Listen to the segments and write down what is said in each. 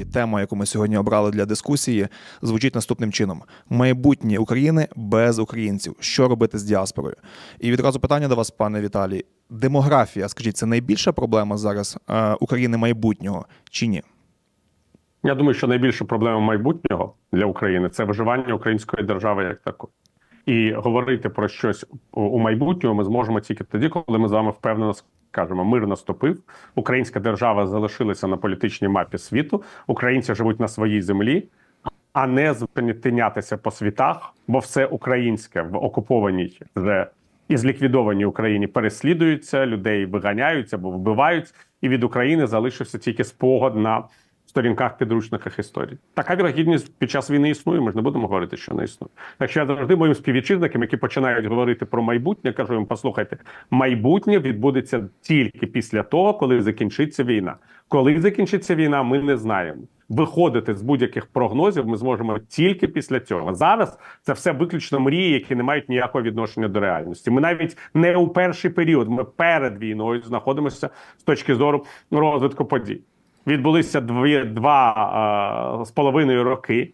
тема, яку ми сьогодні обрали для дискусії, звучить наступним чином. Майбутнє України без українців. Що робити з діаспорою? І відразу питання до вас, пане Віталій. Демографія, скажіть, це найбільша проблема зараз України майбутнього чи ні? Я думаю, що найбільша проблема майбутнього для України – це виживання української держави як такої. І говорити про щось у майбутньому ми зможемо тільки тоді, коли ми з вами впевнено скажемо, мир наступив, українська держава залишилася на політичній мапі світу, українці живуть на своїй землі, а не тинятися по світах, бо все українське в окупованій вже і зліквідованій Україні переслідуються, людей виганяються або вбивають, і від України залишився тільки спогад на сторінках підручниках історії. Така вірогідність під час війни існує, ми ж не будемо говорити, що не існує. Так що я завжди моїм співвітчизникам, які починають говорити про майбутнє, кажу їм, послухайте, майбутнє відбудеться тільки після того, коли закінчиться війна. Коли закінчиться війна, ми не знаємо. Виходити з будь-яких прогнозів ми зможемо тільки після цього. Зараз це все виключно мрії, які не мають ніякого відношення до реальності. Ми навіть не у перший період, ми перед війною знаходимося з точки зору розвитку подій. Відбулися 2,5 роки.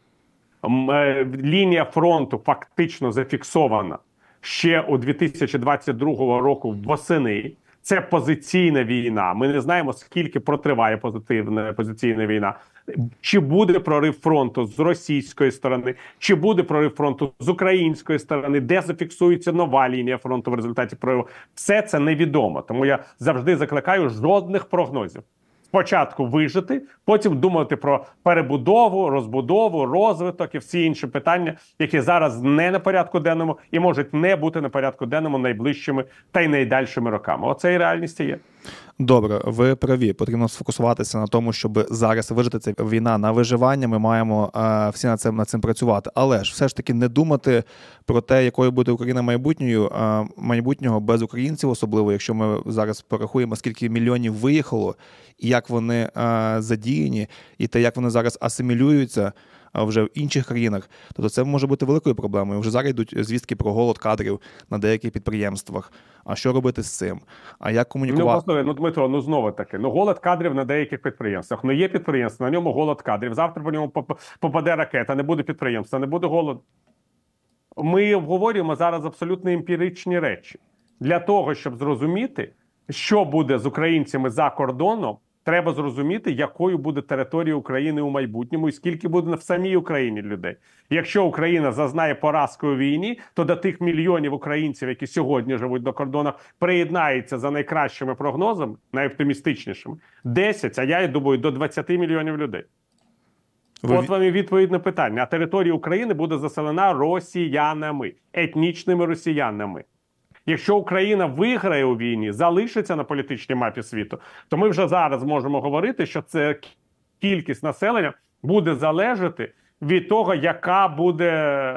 Лінія фронту фактично зафіксована ще у 2022 року восени. Це позиційна війна. Ми не знаємо, скільки протриває позиційна війна. Чи буде прорив фронту з російської сторони, чи буде прорив фронту з української сторони, де зафіксується нова лінія фронту в результаті прориву. Все це невідомо. Тому я завжди закликаю жодних прогнозів. Спочатку вижити, потім думати про перебудову, розбудову, розвиток і всі інші питання, які зараз не на порядку денному і можуть не бути на порядку денному найближчими та й найдальшими роками. Оце і реальність є. Добре, ви праві. Потрібно сфокусуватися на тому, щоб зараз вижити. Це війна на виживання, ми маємо всі над цим працювати. Але ж все ж таки не думати про те, якою буде Україна майбутнього без українців, особливо, якщо ми зараз порахуємо, скільки мільйонів виїхало, і як вони задіяні, і те, як вони зараз асимілюються вже в інших країнах. Тобто це може бути великою проблемою. Вже зараз йдуть звістки про голод кадрів на деяких підприємствах. А що робити з цим? А як комунікувати? Дмитро, знову таки. Голод кадрів на деяких підприємствах. Є підприємство, на ньому голод кадрів. Завтра по ньому попаде ракета, не буде підприємства, не буде голоду. Ми обговорюємо зараз абсолютно емпіричні речі. Для того, щоб зрозуміти, що буде з українцями за кордоном, треба зрозуміти, якою буде територія України у майбутньому і скільки буде в самій Україні людей. Якщо Україна зазнає поразки у війні, то до тих мільйонів українців, які сьогодні живуть на кордонах, приєднається за найкращими прогнозами, найоптимістичнішими, 10, а я думаю, до 20 мільйонів людей. От вам і відповідь на питання. А територія України буде заселена росіянами, етнічними росіянами. Якщо Україна виграє у війні, залишиться на політичній мапі світу, то ми вже зараз можемо говорити, що це кількість населення буде залежати від того, яка буде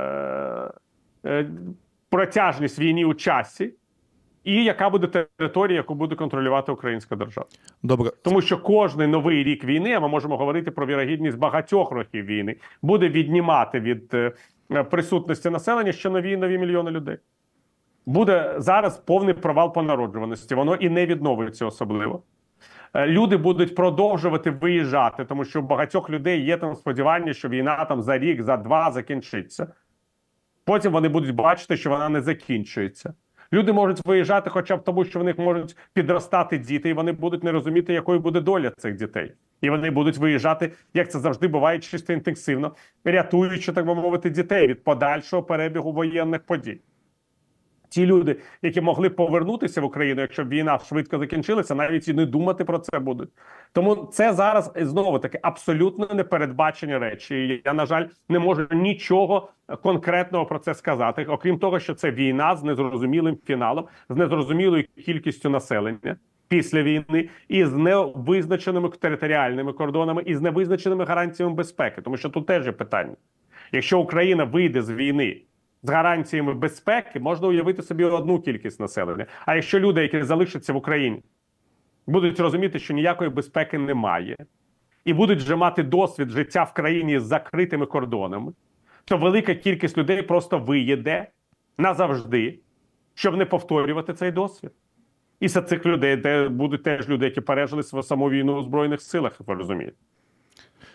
протяжність війни у часі і яка буде територія, яку буде контролювати українська держава. Добре. Тому що кожний новий рік війни, а ми можемо говорити про вірогідність багатьох років війни, буде віднімати від присутності населення ще нові мільйони людей. Буде зараз повний провал по народжуваності, воно і не відновиться особливо. Люди будуть продовжувати виїжджати, тому що у багатьох людей є там сподівання, що війна там за рік, за два закінчиться. Потім вони будуть бачити, що вона не закінчується. Люди можуть виїжджати хоча б тому, що в них можуть підростати діти, і вони будуть не розуміти, якою буде доля цих дітей. І вони будуть виїжджати, як це завжди буває, чисто інтенсивно, рятуючи, так би мовити, дітей від подальшого перебігу воєнних подій. Ті люди, які могли повернутися в Україну, якщо б війна швидко закінчилася, навіть і не думати про це будуть. Тому це зараз, знову-таки, абсолютно непередбачені речі. І я, на жаль, не можу нічого конкретного про це сказати, окрім того, що це війна з незрозумілим фіналом, з незрозумілою кількістю населення після війни, і з невизначеними територіальними кордонами, і з невизначеними гарантіями безпеки. Тому що тут теж є питання. Якщо Україна вийде з війни з гарантіями безпеки, можна уявити собі одну кількість населення. А якщо люди, які залишаться в Україні, будуть розуміти, що ніякої безпеки немає, і будуть вже мати досвід життя в країні з закритими кордонами, то велика кількість людей просто виїде назавжди, щоб не повторювати цей досвід. І серед цих людей, де будуть теж люди, які пережили саму війну у Збройних силах, ви розумієте.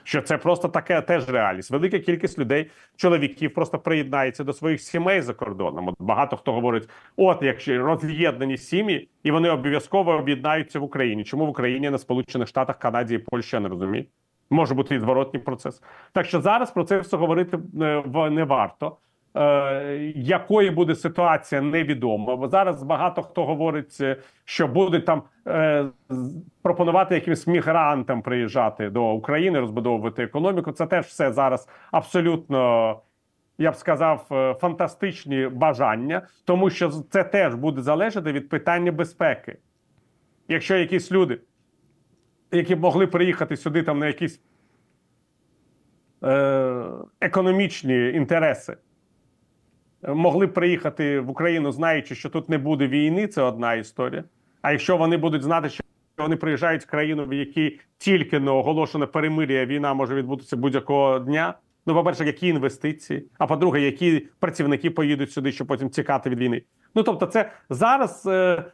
Що це просто таке теж реальність. Велика кількість людей, чоловіків, просто приєднається до своїх сімей за кордоном. От багато хто говорить, от якщо роз'єднані сім'ї, і вони обов'язково об'єднаються в Україні. Чому в Україні, на Сполучених Штатах, Канаді і Польщі, я не розумію. Може бути і зворотній процес. Так що зараз про це все говорити не варто. Якою буде ситуація, невідомо. Бо зараз багато хто говорить, що будуть там пропонувати якимось мігрантам приїжджати до України, розбудовувати економіку. Це теж все зараз абсолютно, я б сказав, фантастичні бажання, тому що це теж буде залежати від питання безпеки. Якщо якісь люди, які б могли приїхати сюди там на якісь економічні інтереси, могли б приїхати в Україну, знаючи, що тут не буде війни, це одна історія. А якщо вони будуть знати, що вони приїжджають в країну, в якій тільки не оголошено перемир'я, війна може відбутися будь-якого дня, ну, по-перше, які інвестиції, а по-друге, які працівники поїдуть сюди, щоб потім тікати від війни. Ну, тобто, це зараз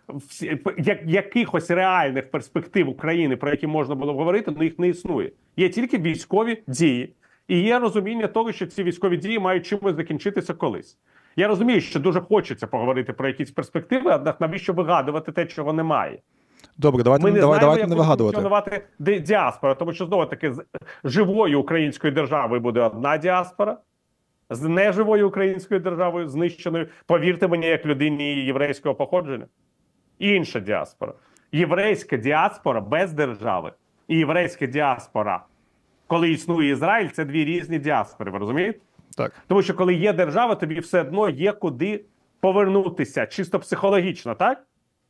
якихось реальних перспектив України, про які можна було б говорити, ну, їх не існує. Є тільки військові дії. І є розуміння того, що ці військові дії мають чимось закінчитися колись. Я розумію, що дуже хочеться поговорити про якісь перспективи, однак навіщо вигадувати те, чого немає? Добре, давайте не вигадувати. Функціонувати діаспора, тому що, знову-таки, з живою українською державою буде одна діаспора, з неживою українською державою, знищеною, повірте мені, як людині єврейського походження, інша діаспора. Єврейська діаспора без держави і єврейська діаспора, коли існує Ізраїль, це дві різні діаспори, ви розумієте? Так. Тому що коли є держава, тобі все одно є куди повернутися, чисто психологічно, так?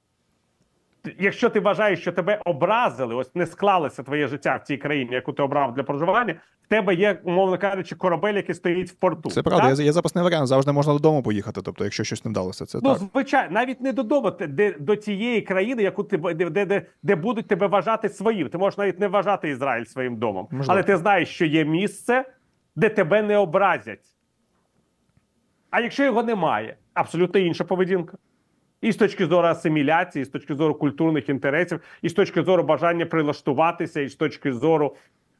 Якщо ти вважаєш, що тебе образили, ось не склалося твоє життя в цій країні, яку ти обрав для проживання, в тебе є, умовно кажучи, корабель, який стоїть в порту. Це правда, є запасний варіант, завжди можна додому поїхати, тобто, якщо щось не вдалося. Це ну, так. звичайно, навіть не додому, до тієї країни, яку ти, де будуть тебе вважати своїм. Ти можеш навіть не вважати Ізраїль своїм домом. Можливо. Але ти знаєш, що є місце, де тебе не образять. А якщо його немає, абсолютно інша поведінка. І з точки зору асиміляції, і з точки зору культурних інтересів, і з точки зору бажання прилаштуватися, і з точки зору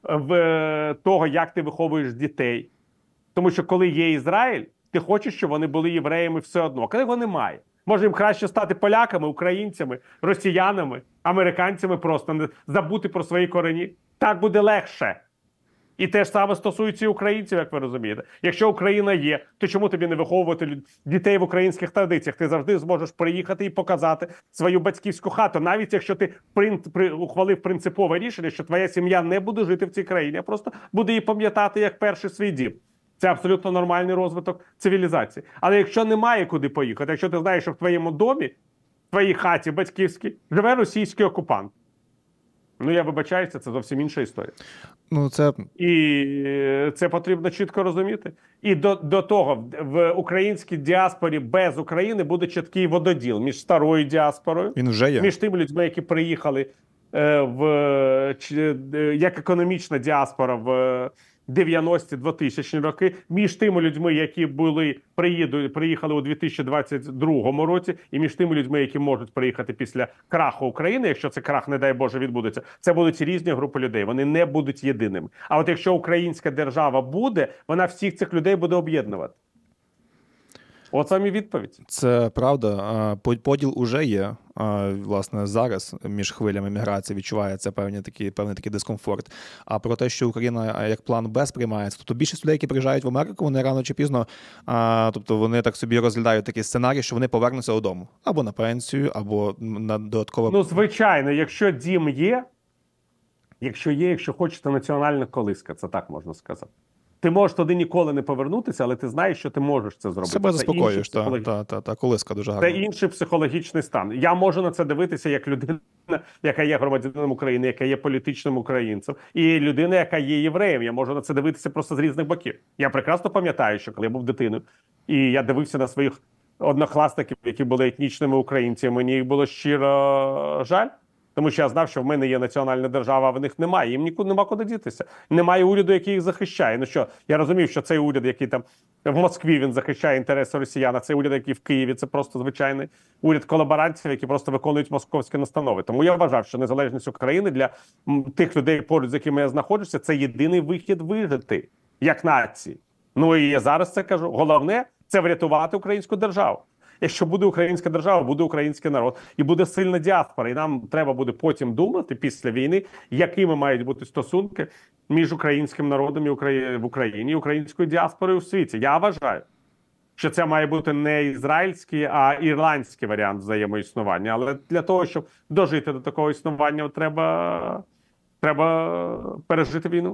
того, як ти виховуєш дітей. Тому що коли є Ізраїль, ти хочеш, щоб вони були євреями все одно. А коли його немає, може їм краще стати поляками, українцями, росіянами, американцями просто, не забути про свої корені. Так буде легше. І те ж саме стосується і українців, як ви розумієте. Якщо Україна є, то чому тобі не виховувати дітей в українських традиціях? Ти завжди зможеш приїхати і показати свою батьківську хату. Навіть якщо ти ухвалив принципове рішення, що твоя сім'я не буде жити в цій країні, а просто буде її пам'ятати як перший свій дім. Це абсолютно нормальний розвиток цивілізації. Але якщо немає куди поїхати, якщо ти знаєш, що в твоєму домі, в твоїй хаті батьківській, живе російський окупант, ну, я вибачаюся, це зовсім інша історія. Ну, це... І це потрібно чітко розуміти. І до того, в українській діаспорі без України буде чіткий вододіл між старою діаспорою, Він вже є. між тими людьми, які приїхали як економічна діаспора в 90-ті-2000 роки, між тими людьми, які приїхали у 2022 році, і між тими людьми, які можуть приїхати після краху України, якщо це крах, не дай Боже, відбудеться, це будуть різні групи людей, вони не будуть єдиними. А от якщо українська держава буде, вона всіх цих людей буде об'єднувати. От вам і відповідь. Це правда. Поділ уже є. Власне, зараз між хвилями міграції відчувається певний такий дискомфорт. А про те, що Україна як план Б сприймається, тобто більшість людей, які приїжджають в Америку, вони рано чи пізно, тобто вони так собі розглядають такий сценарій, що вони повернуться додому. Або на пенсію, або на додаткове... Ну, звичайно, якщо дім є, якщо хочете національна колиска, це так можна сказати. Ти можеш туди ніколи не повернутися, але ти знаєш, що ти можеш це зробити. Себе заспокоюєш, та колиска дуже гарна. Це інший психологічний стан. Я можу на це дивитися як людина, яка є громадянином України, яка є політичним українцем, і людина, яка є євреєм. Я можу на це дивитися просто з різних боків. Я прекрасно пам'ятаю, що коли я був дитиною, і я дивився на своїх однокласників, які були етнічними українцями, мені їх було щиро жаль. Тому що я знав, що в мене є національна держава, а в них немає. Їм нікуди нема куди дітися. Немає уряду, який їх захищає. Ну що, я розумів, що цей уряд, який там в Москві він захищає інтереси росіян, а цей уряд, який в Києві, це просто звичайний уряд колаборантів, які просто виконують московські настанови. Тому я вважав, що незалежність України для тих людей, поруч з якими я знаходжуся, це єдиний вихід вижити як нації. Ну і я зараз це кажу. Головне це врятувати українську державу. Якщо буде українська держава, буде український народ і буде сильна діаспора. І нам треба буде потім думати після війни, якими мають бути стосунки між українським народом і в Україні і українською діаспорою у світі. Я вважаю, що це має бути не ізраїльський, а ірландський варіант взаємоіснування. Але для того, щоб дожити до такого існування, треба пережити війну.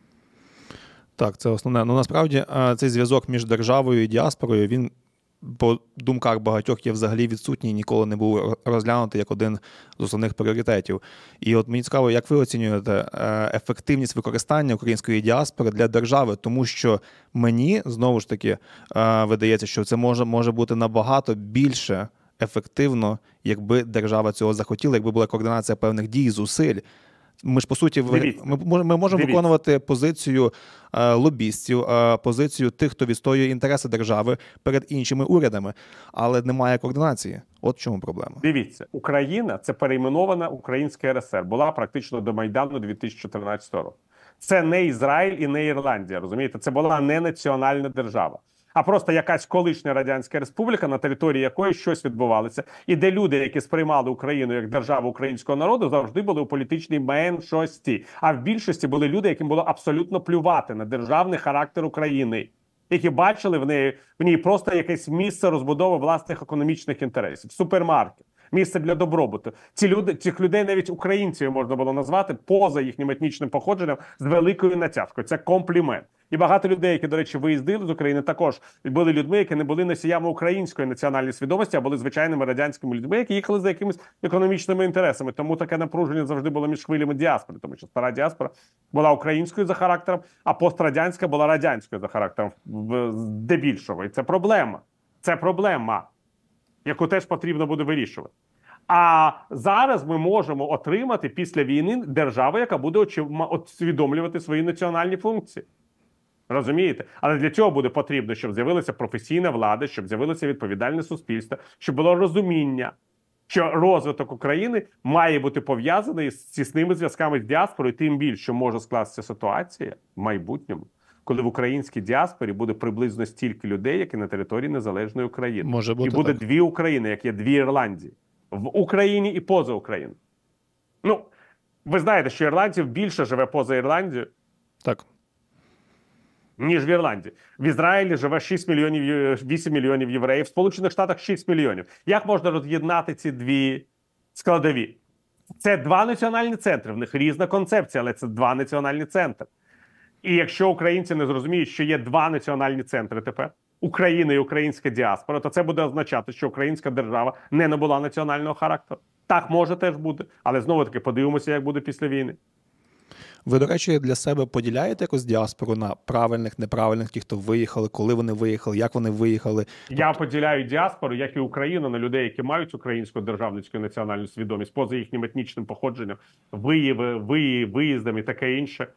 Так, це основне. Ну, насправді, цей зв'язок між державою і діаспорою, він по думках багатьох є взагалі відсутній, ніколи не був розглянутий як один з основних пріоритетів. І от мені цікаво, як ви оцінюєте ефективність використання української діаспори для держави, тому що мені, знову ж таки, видається, що це може бути набагато більше ефективно, якби держава цього захотіла, якби була координація певних дій, зусиль. Ми ж, по суті, ми можемо виконувати позицію лобістів, позицію тих, хто відстоює інтереси держави перед іншими урядами, але немає координації. От в чому проблема. Дивіться, Україна – це перейменована Українська РСР. Була практично до Майдану 2014 року. Це не Ізраїль і не Ірландія, розумієте? Це була не національна держава, а просто якась колишня Радянська Республіка, на території якої щось відбувалося, і де люди, які сприймали Україну як державу українського народу, завжди були у політичній меншості. А в більшості були люди, яким було абсолютно плювати на державний характер України, які бачили в ній просто якесь місце розбудови власних економічних інтересів, супермаркет, місце для добробуту. Цих людей навіть українців можна було назвати поза їхнім етнічним походженням з великою натяжкою. Це комплімент. І багато людей, які, до речі, виїздили з України, також були людьми, які не були носіями української національної свідомості, а були звичайними радянськими людьми, які їхали за якимись економічними інтересами. Тому таке напруження завжди було між хвилями діаспори, тому що стара діаспора була українською за характером, а пострадянська була радянською за характером здебільшого. І це проблема. Це проблема, яку теж потрібно буде вирішувати. А зараз ми можемо отримати після війни державу, яка буде усвідомлювати свої національні функції. Розумієте? Але для цього буде потрібно, щоб з'явилася професійна влада, щоб з'явилося відповідальне суспільство, щоб було розуміння, що розвиток України має бути пов'язаний з тісними зв'язками з діаспорою, тим більше, що може скластися ситуація в майбутньому, коли в українській діаспорі буде приблизно стільки людей, як і на території незалежної України. Може бути, і буде так. дві України, як є дві Ірландії. В Україні і поза Україною. Ну, ви знаєте, що ірландців більше живе поза Ірландією, Так. ніж в Ірландії. В Ізраїлі живе 8 мільйонів євреїв, в Сполучених Штатах 6 мільйонів. Як можна роз'єднати ці дві складові? Це два національні центри, в них різна концепція, але це два національні центри. І якщо українці не зрозуміють, що є два національні центри тепер, Україна і українська діаспора, то це буде означати, що українська держава не набула національного характеру. Так може теж бути, але знову-таки подивимося, як буде після війни. Ви, до речі, для себе поділяєте якось діаспору на правильних, неправильних, ті, хто виїхали, коли вони виїхали, як вони виїхали? Я поділяю діаспору, як і Україну, на людей, які мають українську державницьку національну свідомість, поза їхнім етнічним походженням, виїздами і таке інше.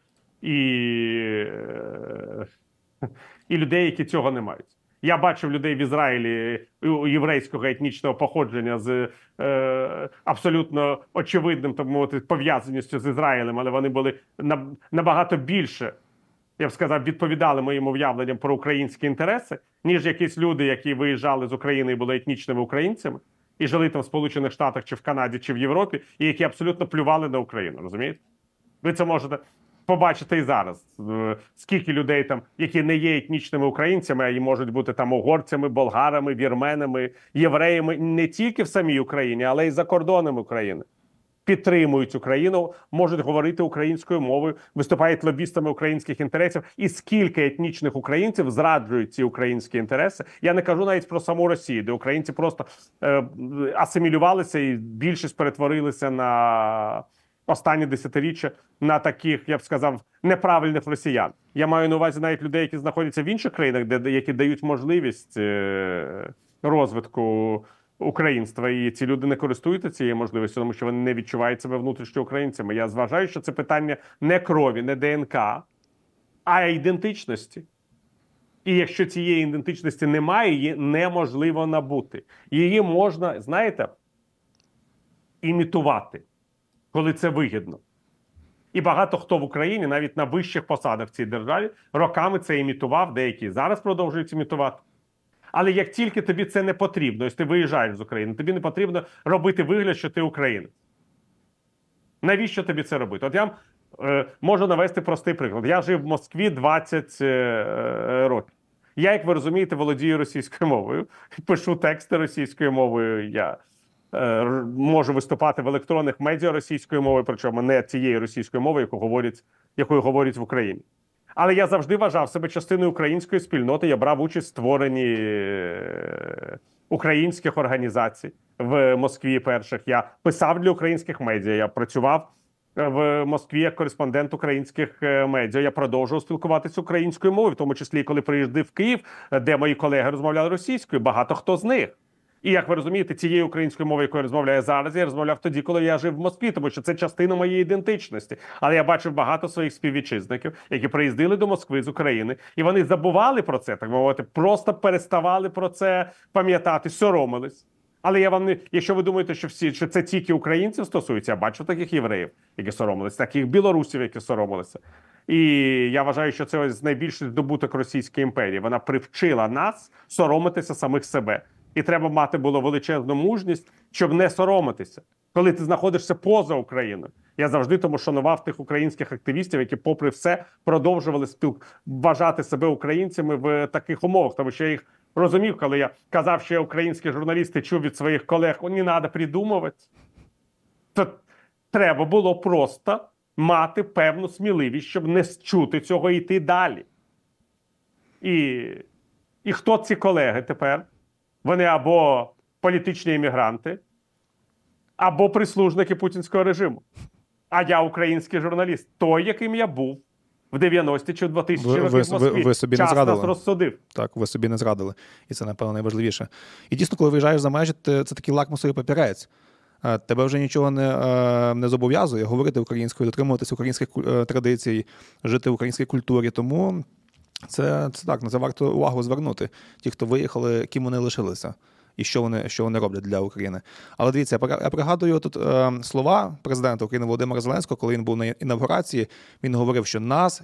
І людей, які цього не мають. Я бачив людей в Ізраїлі єврейського етнічного походження з абсолютно очевидним, так мовити, пов'язаністю з Ізраїлем, але вони були набагато більше, я б сказав, відповідали моїм уявленням про українські інтереси, ніж якісь люди, які виїжджали з України і були етнічними українцями, і жили там в Сполучених Штатах, чи в Канаді, чи в Європі, і які абсолютно плювали на Україну, розумієте? Ви це можете побачите і зараз, скільки людей там, які не є етнічними українцями, а і можуть бути там угорцями, болгарами, вірменами, євреями, не тільки в самій Україні, але й за кордонами України. Підтримують Україну, можуть говорити українською мовою, виступають лобістами українських інтересів. І скільки етнічних українців зраджують ці українські інтереси. Я не кажу навіть про саму Росію, де українці просто асимілювалися і більшість перетворилися на останні десятиріччя на таких, я б сказав, неправильних росіян. Я маю на увазі навіть людей, які знаходяться в інших країнах, які дають можливість розвитку українства, і ці люди не користуються цією можливістю, тому що вони не відчувають себе внутрішньо українцями. Я зважаю, що це питання не крові, не ДНК, а ідентичності. І якщо цієї ідентичності немає, її неможливо набути. Її можна, знаєте, імітувати, коли це вигідно. І багато хто в Україні, навіть на вищих посадах в цій державі, роками це імітував, деякі зараз продовжують імітувати. Але як тільки тобі це не потрібно, ось ти виїжджаєш з України, тобі не потрібно робити вигляд, що ти українець. Навіщо тобі це робити? От я можу навести простий приклад. Я жив в Москві 20 років. Я, як ви розумієте, володію російською мовою, пишу тексти російською мовою, я можу виступати в електронних медіа російською мовою, причому не тією російською мовою, якою говорять в Україні. Але я завжди вважав себе частиною української спільноти, я брав участь в створенні українських організацій в Москві перших. Я писав для українських медіа, я працював в Москві як кореспондент українських медіа. Я продовжував спілкуватися українською мовою, в тому числі, коли приїздив в Київ, де мої колеги розмовляли російською, багато хто з них. І, як ви розумієте, цією українською мовою, якою я розмовляю зараз, я розмовляв тоді, коли я жив в Москві, тому що це частина моєї ідентичності. Але я бачив багато своїх співвітчизників, які приїздили до Москви з України, і вони забували про це, так мовити, просто переставали про це пам'ятати, соромились. Але я вам не, якщо ви думаєте, що це тільки українців стосується, я бачу таких євреїв, які соромились, таких білорусів, які соромилися. І я вважаю, що це ось найбільший здобуток Російської імперії. Вона привчила нас соромитися самих себе. І треба мати було величезну мужність, щоб не соромитися, коли ти знаходишся поза Україною. Я завжди тому шанував тих українських активістів, які, попри все, продовжували вважати себе українцями в таких умовах. Тому що я їх розумів, коли я казав, що я українські журналісти чув від своїх колег, не треба придумувати. То треба було просто мати певну сміливість, щоб не чути цього і йти далі. І хто ці колеги тепер? Вони або політичні емігранти, або прислужники путінського режиму. А я український журналіст, той, яким я був в 90-ті чи в 2000-ті роки в Москві. Ви собі час не зрадили. нас розсудив. Так, ви собі не зрадили. І це, напевно, найважливіше. І дійсно, коли виїжджаєш за межі, це такий лакмусовий папірець. Тебе вже нічого не зобов'язує говорити українською, дотримуватися українських традицій, жити в українській культурі. Тому це так, на це варто увагу звернути. Ті, хто виїхали, ким вони лишилися і що вони роблять для України. Але дивіться, я пригадую тут слова президента України Володимира Зеленського, коли він був на інавгурації, він говорив, що нас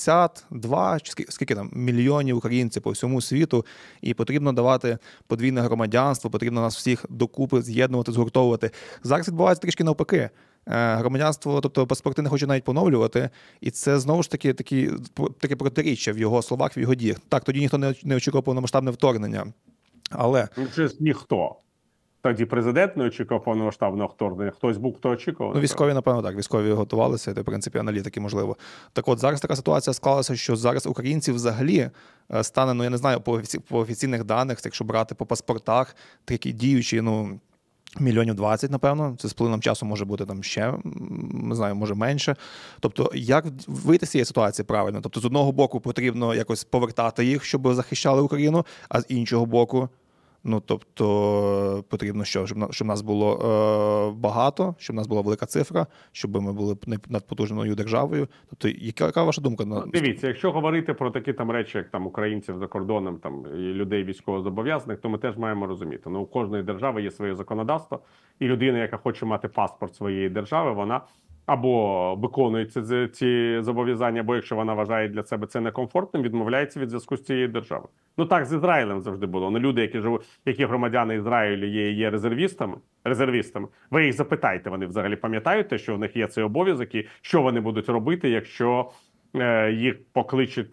62, чи скільки там, мільйонів українців по всьому світу, і потрібно давати подвійне громадянство, потрібно нас всіх докупи з'єднувати, згуртовувати. Зараз відбувається трішки навпаки. Громадянство, тобто паспорти не хочуть навіть поновлювати, і це знову ж таки таке протиріччя в його словах, в його діях. Так, тоді ніхто не очікував повномасштабне вторгнення. Але ніхто. Тоді президент не очікував повномасштабного вторгнення. Хтось був, хто очікував. Ну, військові, напевно, так. Військові готувалися, це, в принципі, аналітики, можливо. Так от, зараз така ситуація склалася, що зараз українців взагалі стане, ну, я не знаю, по офіційних даних, якщо брати по паспортах, такі діючі, ну, 20 мільйонів, напевно. Це з плином часу може бути там ще, не знаю, може менше. Тобто, як вийти з цієї ситуації правильно? Тобто, з одного боку потрібно якось повертати їх, щоб захищали Україну, а з іншого боку, ну, тобто, потрібно що? Щоб нас було багато, щоб нас була велика цифра, щоб ми були надпотужною державою. Тобто, яка ваша думка? Дивіться, якщо говорити про такі там речі, як там українців за кордоном, там і людей військовозобов'язаних, то ми теж маємо розуміти. Ну, у кожної держави є своє законодавство, і людина, яка хоче мати паспорт своєї держави, вона або виконує ці зобов'язання, або якщо вона вважає для себе це некомфортним, відмовляється від зв'язку з цією державою. Ну так з Ізраїлем завжди було. Ну, люди, які громадяни Ізраїлю є резервістами, ви їх запитайте, вони взагалі пам'ятають те, що в них є цей обов'язок, і що вони будуть робити, якщо їх покличуть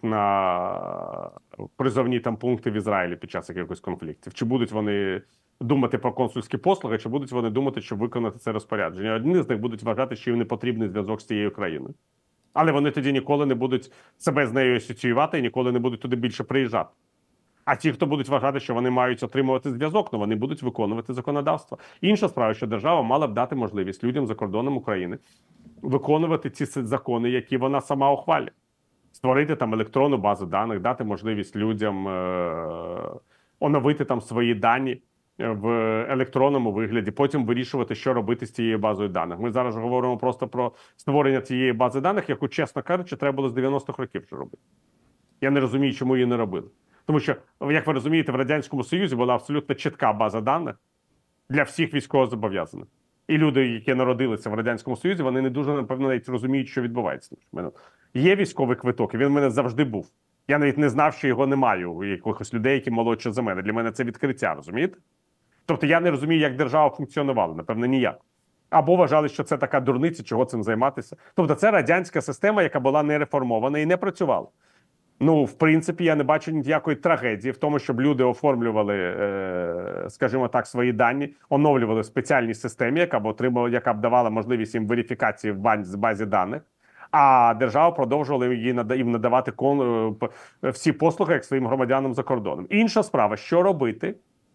на призовні там пункти в Ізраїлі під час якихось конфліктів. Чи будуть вони думати про консульські послуги, чи будуть вони думати, щоб виконати це розпорядження? Одні з них будуть вважати, що їм не потрібний зв'язок з цією країною. Але вони тоді ніколи не будуть себе з нею асоціювати і ніколи не будуть туди більше приїжджати. А ті, хто будуть вважати, що вони мають отримувати зв'язок, ну вони будуть виконувати законодавство. Інша справа, що держава мала б дати можливість людям за кордоном України виконувати ці закони, які вона сама ухвалює. Створити там електронну базу даних, дати можливість людям оновити там свої дані в електронному вигляді, потім вирішувати, що робити з цією базою даних. Ми зараз говоримо просто про створення цієї бази даних, яку, чесно кажучи, треба було з 90-х років вже робити. Я не розумію, чому її не робили. Тому що, як ви розумієте, в Радянському Союзі була абсолютно чітка база даних для всіх військовозобов'язаних. І люди, які народилися в Радянському Союзі, вони не дуже, напевно, навіть розуміють, що відбувається. У мене є військовий квиток, і він в мене завжди був. Я навіть не знав, що його немає у якихось людей, які молодші за мене. Для мене це відкриття, розумієте? Тобто я не розумію, як держава функціонувала, напевно, ніяк. Або вважали, що це така дурниця, чого цим займатися. Тобто це радянська система, яка була не реформована і не працювала. Ну, в принципі, я не бачу ніякої трагедії в тому, щоб люди оформлювали, скажімо так, свої дані, оновлювали в спеціальній системі, яка б давала можливість їм верифікації в базі даних, а держава продовжувала їм надавати всі послуги як своїм громадянам за кордоном. Інша справа, що робити,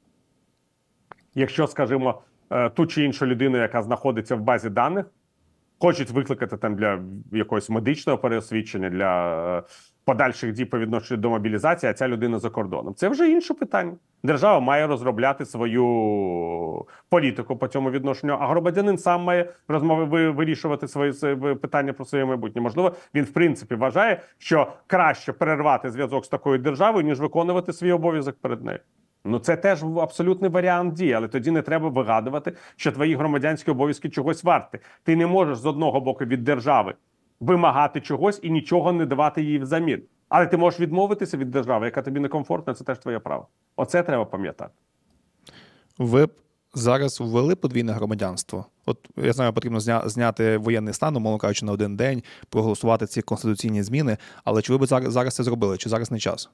якщо, скажімо, ту чи іншу людину, яка знаходиться в базі даних, хочуть викликати там для якогось медичного переосвідчення, для подальших дій по відношенню до мобілізації, а ця людина за кордоном. Це вже інше питання. Держава має розробляти свою політику по цьому відношенню, а громадянин сам має вирішувати свої питання про своє майбутнє. Можливо, він в принципі вважає, що краще перервати зв'язок з такою державою, ніж виконувати свій обов'язок перед нею. Ну, це теж абсолютний варіант дії, але тоді не треба вигадувати, що твої громадянські обов'язки чогось варті. Ти не можеш з одного боку від держави вимагати чогось і нічого не давати їй взамін. Але ти можеш відмовитися від держави, яка тобі некомфортна, це теж твоє право. Оце треба пам'ятати. Ви б зараз ввели подвійне громадянство? От, я знаю, потрібно зняти воєнний стан, умовно кажучи, на один день, проголосувати ці конституційні зміни, але чи ви б зараз це зробили, чи зараз не час?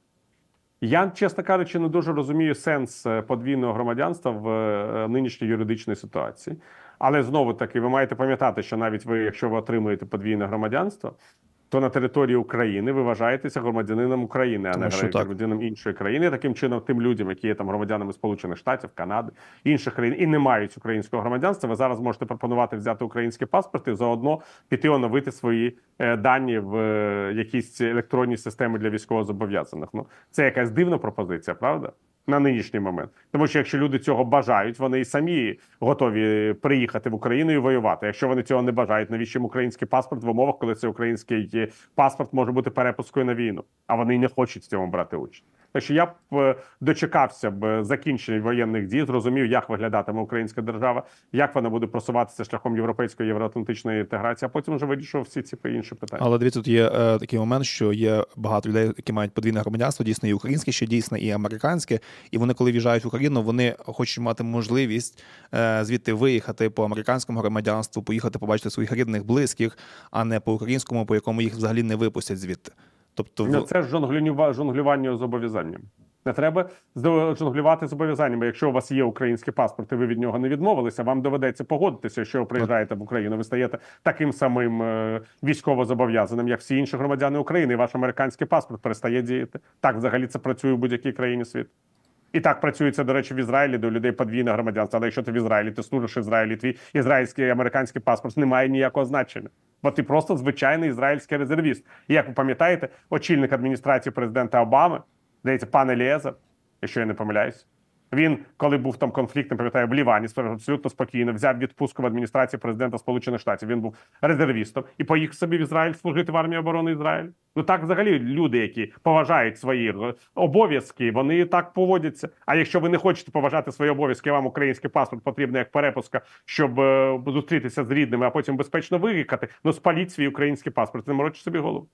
Я, чесно кажучи, не дуже розумію сенс подвійного громадянства в нинішній юридичній ситуації. Але знову-таки, ви маєте пам'ятати, що навіть ви, якщо ви отримуєте подвійне громадянство, то на території України ви вважаєтеся громадянином України, а не громадянином іншої країни. Таким чином, тим людям, які є там громадянами Сполучених Штатів, Канади, інших країн і не мають українського громадянства, ви зараз можете пропонувати взяти український паспорт і заодно піти оновити свої дані в якісь електронні системи для військовозобов'язаних. Ну, це якась дивна пропозиція, правда? На нинішній момент. Тому що якщо люди цього бажають, вони і самі готові приїхати в Україну і воювати. Якщо вони цього не бажають, навіщо їм український паспорт в умовах, коли цей український паспорт може бути перепускою на війну, а вони не хочуть в цьому брати участь. Так що я б дочекався б закінчення воєнних дій, зрозумів, як виглядатиме українська держава, як вона буде просуватися шляхом європейської євроатлантичної інтеграції, а потім вже вирішував всі ці інші питання. Але дивіться, тут є такий момент, що є багато людей, які мають подвійне громадянство, дійсно і українське, ще дійсно і американське, і вони, коли в'їжджають в Україну, вони хочуть мати можливість звідти виїхати по американському громадянству, поїхати побачити своїх рідних, близьких, а не по українському, по якому їх взагалі не випустять звідти. Тобто це ж жонглювання зобов'язанням. Не треба жонглювати зобов'язаннями. Якщо у вас є український паспорт, і ви від нього не відмовилися, вам доведеться погодитися, якщо ви приїжджаєте в Україну. Ви стаєте таким самим військовозобов'язаним, як всі інші громадяни України, і ваш американський паспорт перестає діяти. Так взагалі це працює в будь-якій країні світу. І так працює це, до речі, в Ізраїлі, де у людей подвійне громадянство. Але якщо ти в Ізраїлі, ти служиш в Ізраїлі, твій ізраїльський і американський паспорт не має ніякого значення. Бо ти просто звичайний ізраїльський резервіст. І як ви пам'ятаєте, очільник адміністрації президента Обами, здається, пан Елієзер, якщо я не помиляюсь, він, коли був там конфлікт, не пам'ятаю, в Лівані, абсолютно спокійно, взяв відпустку в адміністрації президента Сполучених Штатів. Він був резервістом і поїхав собі в Ізраїль служити в армії оборони Ізраїлю. Ну так взагалі люди, які поважають свої обов'язки, вони так поводяться. А якщо ви не хочете поважати свої обов'язки, вам український паспорт потрібен як перепустка, щоб зустрітися з рідними, а потім безпечно виїхати, ну спаліть свій український паспорт, не морочте собі голову.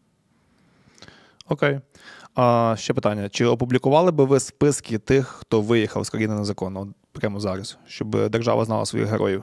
Окей. Ще питання. Чи опублікували би ви списки тих, хто виїхав з країни незаконно, прямо зараз, щоб держава знала своїх героїв?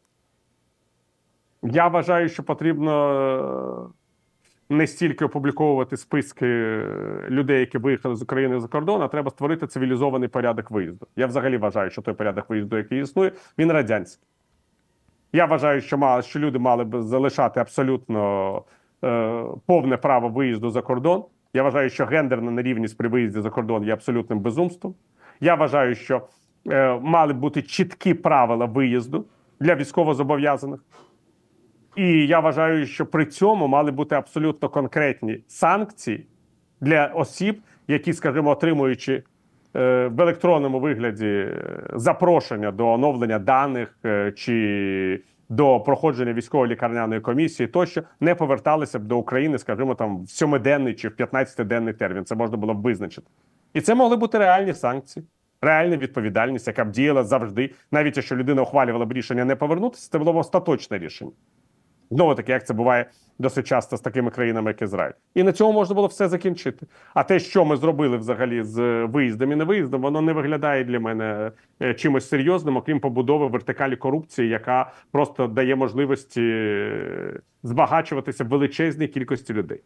Я вважаю, що потрібно не стільки опубліковувати списки людей, які виїхали з України за кордон, а треба створити цивілізований порядок виїзду. Я взагалі вважаю, що той порядок виїзду, який існує, він радянський. Я вважаю, що люди мали б залишати абсолютно повне право виїзду за кордон. Я вважаю, що гендерна нерівність при виїзді за кордон є абсолютним безумством. Я вважаю, що мали б бути чіткі правила виїзду для військовозобов'язаних. І я вважаю, що при цьому мали бути абсолютно конкретні санкції для осіб, які, скажімо, отримуючи в електронному вигляді запрошення до оновлення даних чи до проходження військово-лікарняної комісії тощо, не поверталися б до України, скажімо, там в 7-денний чи в 15-денний термін. Це можна було б визначити. І це могли бути реальні санкції, реальна відповідальність, яка б діяла завжди. Навіть якщо людина ухвалювала б рішення не повернутися, це було б остаточне рішення. Знову таки, як це буває досить часто з такими країнами, як Ізраїль. І на цьому можна було все закінчити. А те, що ми зробили взагалі з виїздом і невиїздом, воно не виглядає для мене чимось серйозним, окрім побудови вертикалі корупції, яка просто дає можливості збагачуватися величезній кількості людей,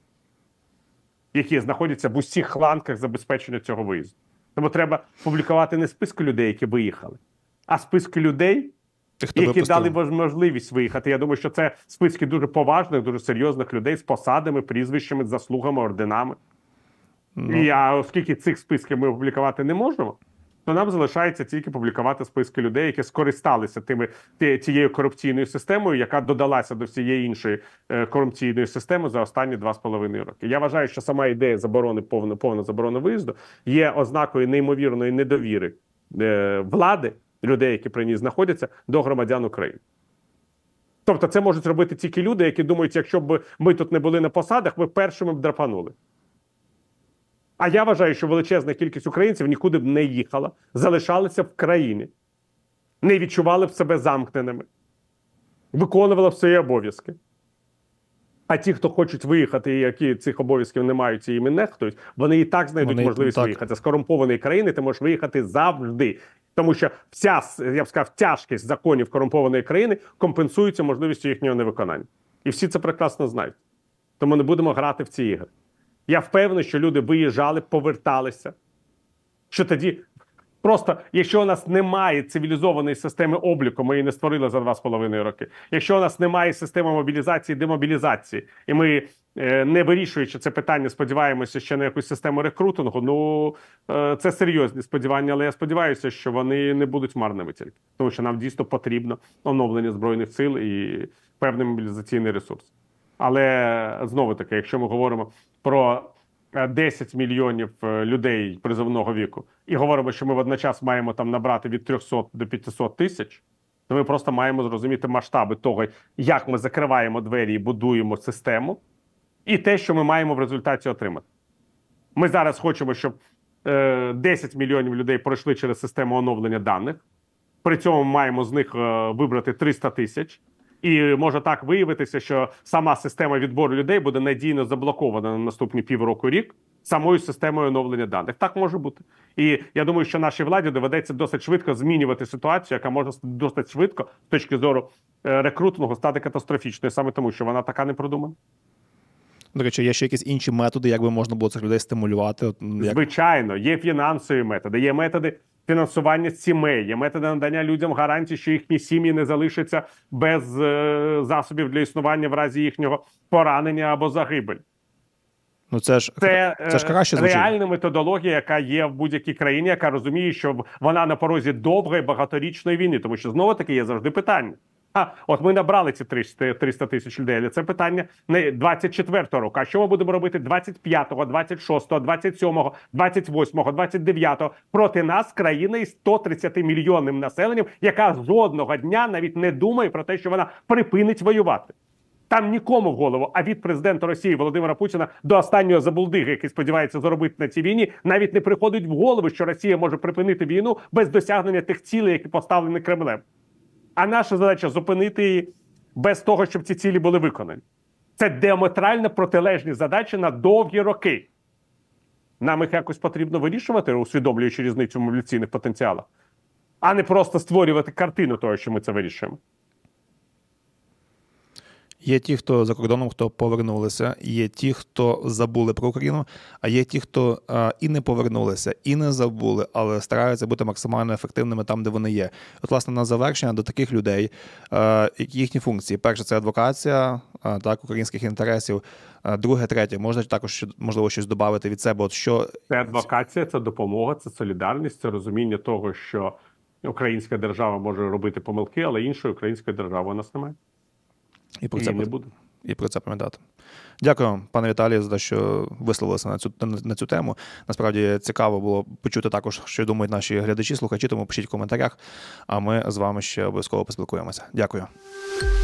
які знаходяться в усіх ланках забезпечення цього виїзду. Тому треба публікувати не списки людей, які виїхали, а списки людей, які дали можливість виїхати. Я думаю, що це списки дуже поважних, дуже серйозних людей з посадами, прізвищами, заслугами, орденами. Ну. А оскільки цих списків ми публікувати не можемо, то нам залишається тільки публікувати списки людей, які скористалися тією корупційною системою, яка додалася до всієї іншої корупційної системи за останні 2,5 роки. Я вважаю, що сама ідея заборони, повна заборона виїзду є ознакою неймовірної недовіри влади, людей, які при ній знаходяться, до громадян України. Тобто це можуть робити тільки люди, які думають, якщо б ми тут не були на посадах, ми першими б драпанули. А я вважаю, що величезна кількість українців нікуди б не їхала, залишалися в країні, не відчували б себе замкненими, виконували б свої обов'язки. А ті, хто хочуть виїхати, і які цих обов'язків не мають і їм нехтують, вони і так знайдуть можливість виїхати. З корумпованої країни ти можеш виїхати завжди. Тому що вся, я б сказав, тяжкість законів корумпованої країни компенсується можливістю їхнього невиконання. І всі це прекрасно знають. Тому не будемо грати в ці ігри. Я впевнений, що люди виїжджали, поверталися. Що тоді, просто, якщо у нас немає цивілізованої системи обліку, ми її не створили за 2,5 роки. Якщо у нас немає системи мобілізації, демобілізації, і ми, не вирішуючи це питання, сподіваємося ще на якусь систему рекрутингу, ну, це серйозні сподівання, але я сподіваюся, що вони не будуть марними тільки. Тому що нам дійсно потрібно оновлення Збройних сил і певний мобілізаційний ресурс. Але, знову-таки, якщо ми говоримо про 10 мільйонів людей призовного віку і говоримо, що ми водночас маємо там набрати від 300 до 500 тисяч, то ми просто маємо зрозуміти масштаби того, як ми закриваємо двері і будуємо систему, і те, що ми маємо в результаті отримати. Ми зараз хочемо, щоб 10 мільйонів людей пройшли через систему оновлення даних, при цьому маємо з них вибрати 300 тисяч, і може так виявитися, що сама система відбору людей буде надійно заблокована на наступні півроку-рік самою системою оновлення даних. Так може бути. І я думаю, що нашій владі доведеться досить швидко змінювати ситуацію, яка може досить швидко, з точки зору рекрутингу, стати катастрофічною, саме тому, що вона така не продумана. До речі, є ще якісь інші методи, як би можна було цих людей стимулювати? Звичайно, є фінансові методи, є методи фінансування сімей, є методи надання людям гарантій, що їхні сім'ї не залишаться без засобів для існування в разі їхнього поранення або загибелі. Ну це ж краще звучить. Реальна методологія, яка є в будь-якій країні, яка розуміє, що вона на порозі довгої багаторічної війни, тому що знову-таки є завжди питання. От ми набрали ці 300 тисяч людей, але це питання не 24-го року. А що ми будемо робити 25-го, 26-го, 27-го, 28-го, 29-го? Проти нас країна із 130-мільйонним населенням, яка жодного дня навіть не думає про те, що вона припинить воювати. Там нікому в голову, а від президента Росії Володимира Путіна до останнього забулдиги, який сподівається заробити на цій війні, навіть не приходить в голову, що Росія може припинити війну без досягнення тих цілей, які поставлені Кремлем. А наша задача – зупинити її без того, щоб ці цілі були виконані. Це діаметрально протилежні задачі на довгі роки. Нам їх якось потрібно вирішувати, усвідомлюючи різницю в мобілізаційних потенціалах, а не просто створювати картину того, що ми це вирішуємо. Є ті, хто за кордоном, хто повернулися, є ті, хто забули про Україну, а є ті, хто і не повернулися, і не забули, але стараються бути максимально ефективними там, де вони є. От, власне, на завершення до таких людей, їхні функції. Перше – це адвокація, так, українських інтересів. Друге, третє, можна також, можливо, щось додати від себе. От що... Це адвокація, це допомога, це солідарність, це розуміння того, що українська держава може робити помилки, але іншої української держави у нас немає. І про це не буде. і про це пам'ятати. Дякую вам, пане Віталію, за те, що висловилися на цю тему. Насправді цікаво було почути також, що думають наші глядачі, слухачі, тому пишіть в коментарях, а ми з вами ще обов'язково поспілкуємося. Дякую.